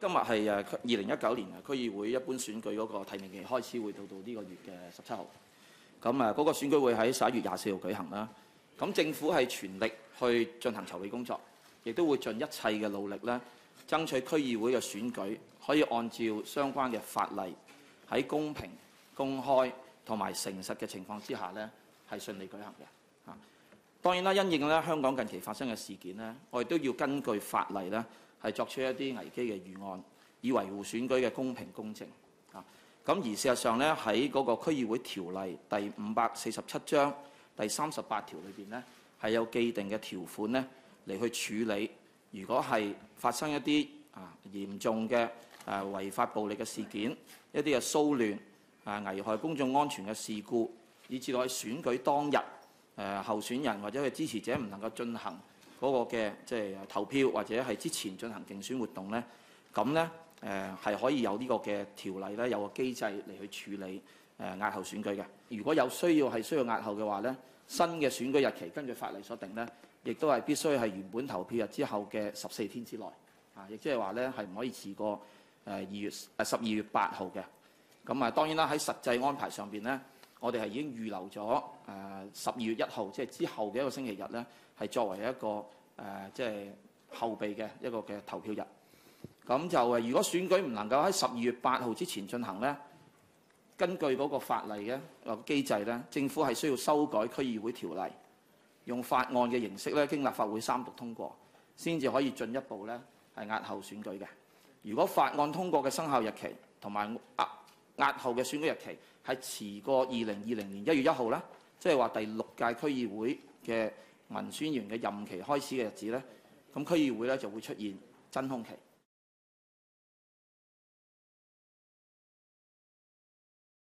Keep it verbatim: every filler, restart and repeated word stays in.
今日係誒二零一九年區議會一般選舉嗰個提名期開始，會到到呢個月嘅十七號。咁啊，嗰個選舉會喺十一月廿四號舉行啦。咁政府係全力去進行籌備工作，亦都會盡一切嘅努力咧，爭取區議會嘅選舉可以按照相關嘅法例喺公平、公開同埋誠實嘅情況之下咧，係順利舉行嘅。啊，當然啦，因應咧香港近期發生嘅事件咧，我哋都要根據法例咧係作出一啲危機嘅預案，以維護選舉嘅公平公正。啊，咁而事實上咧喺嗰個區議會條例第五百四十七章第三十八條裏邊咧係有既定嘅條款咧嚟去處理，如果係發生一啲啊嚴重嘅誒違法暴力嘅事件，一啲嘅騷亂啊危害公眾安全嘅事故，以至到喺選舉當日誒候選人或者佢支持者唔能夠進行嗰個嘅即係投票，或者係之前進行競選活動咧，咁咧誒係可以有呢個嘅條例咧，有個機制嚟去處理誒押後選舉嘅。如果有需要係需要押後嘅話咧，新嘅選舉日期根據法例所定咧，亦都係必須係原本投票日之後嘅十四天之內，啊，亦即係話咧係唔可以遲過誒二月誒十二月八號嘅。咁啊，當然啦，喺實際安排上邊咧，我哋係已經預留咗誒十二月一號，即係之後嘅一個星期日咧，係作為一個誒即係後備嘅一個嘅投票日。咁就誒，如果選舉唔能夠喺十二月八號之前進行咧，根據嗰個法例嘅個機制咧，政府係需要修改區議會條例，用法案嘅形式咧，經立法會三讀通過，先至可以進一步咧係押後選舉嘅。如果法案通過嘅生效日期同埋押押後嘅選舉日期係遲過二零二零年一月一號咧，即係話第六屆區議會嘅民選議員嘅任期開始嘅日子咧，咁區議會咧就會出現真空期。